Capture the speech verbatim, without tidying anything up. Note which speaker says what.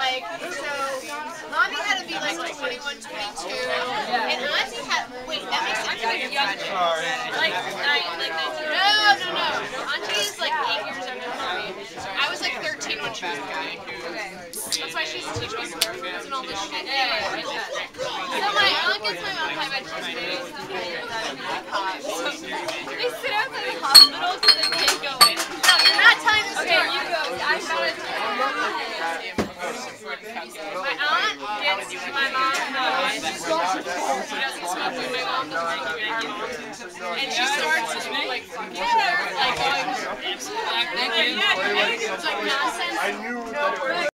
Speaker 1: like, so, Mommy had to be like twenty-one, twenty-two, and Auntie had, wait, that makes sense. Like, younger. Like, nine, like nineteen. No, no, no. Auntie is like eight years younger than Mommy. I was like thirteen when she was born. Okay. That's why she's teaching me surf moves and all this shit. Anyway, so my aunt gets my mom high by Tuesdays. So they sit outside the hospital because they can't go in. No, you're not telling the story. Okay, you go. I'm about to tell you. My aunt gets my mom high. She doesn't smoke weed. My mom doesn't drink weed. And she starts to smoke like fucking like going, yeah, it's like nonsense.